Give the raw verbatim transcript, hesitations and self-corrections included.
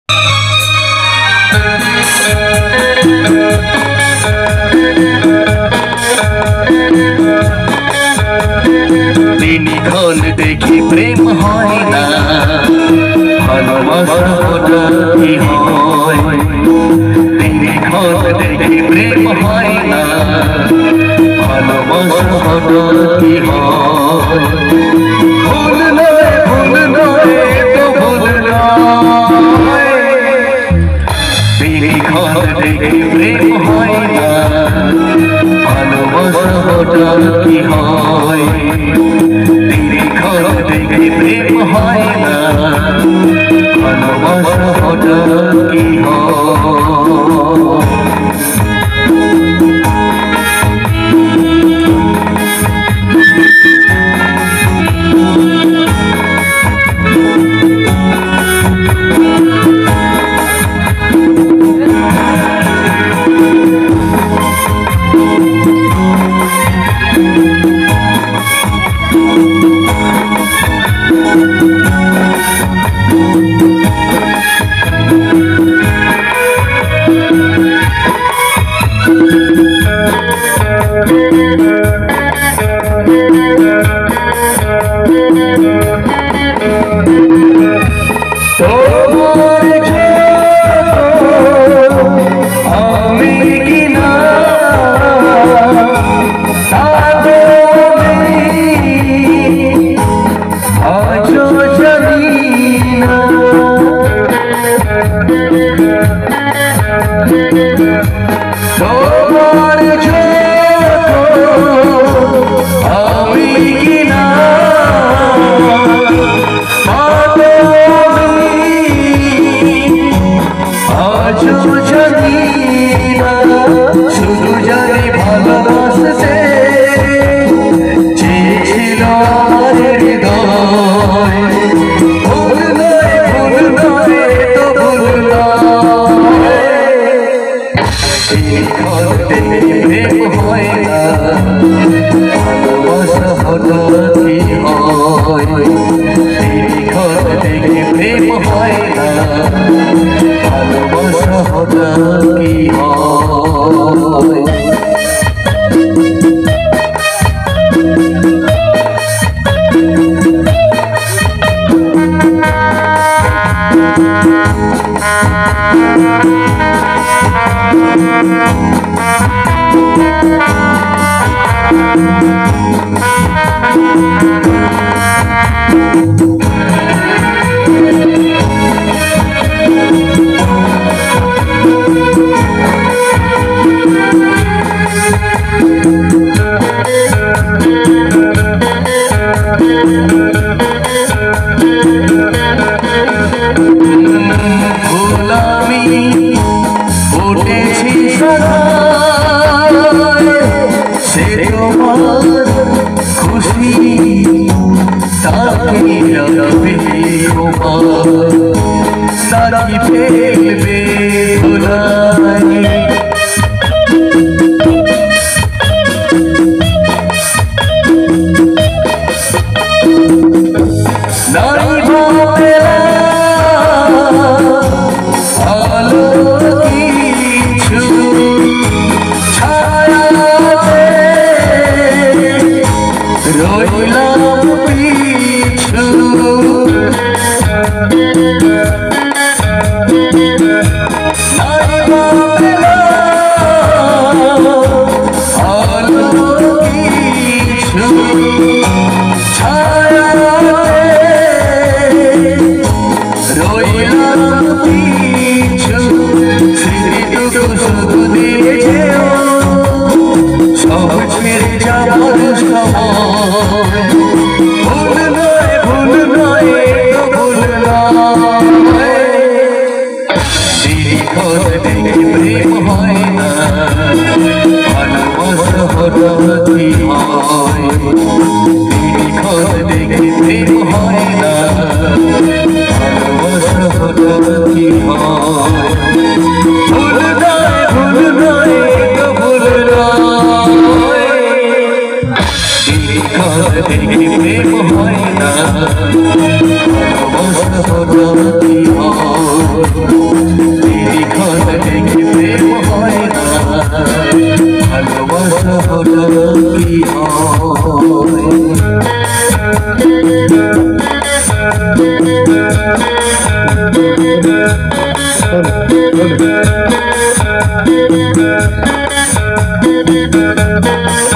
দিনক্ষণ দেখি প্রেম হয় না, ভালোবাসা হঠাৎ কি হয়। দিনক্ষণ দেখি প্রেম হয় না, ভালোবাসা হঠাৎ কি হয়। ভুল নয় ভুল নয় তো ভুল নয়, দিনক্ষণ দেখি প্রেম হয় না, ভালোবাসা হঠাৎ কি হয়। দিনক্ষণ দেখি প্রেম হয় না, ভালোবাসা হঠাৎ কি হয়। देखी प्रेम होइना। ভালোবাসা হলো কি নিরীক্ষণ দেখে প্রেম হয় না ভালোবাসা হলো কি হয়